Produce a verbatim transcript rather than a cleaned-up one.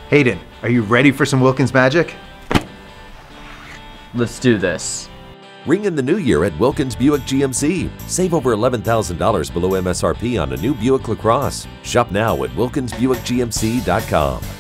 Hayden, are you ready for some Wilkins magic? Let's do this. Ring in the new year at Wilkins Buick G M C. Save over eleven thousand dollars below M S R P on a new Buick Lacrosse. Shop now at wilkins buick g m c dot com.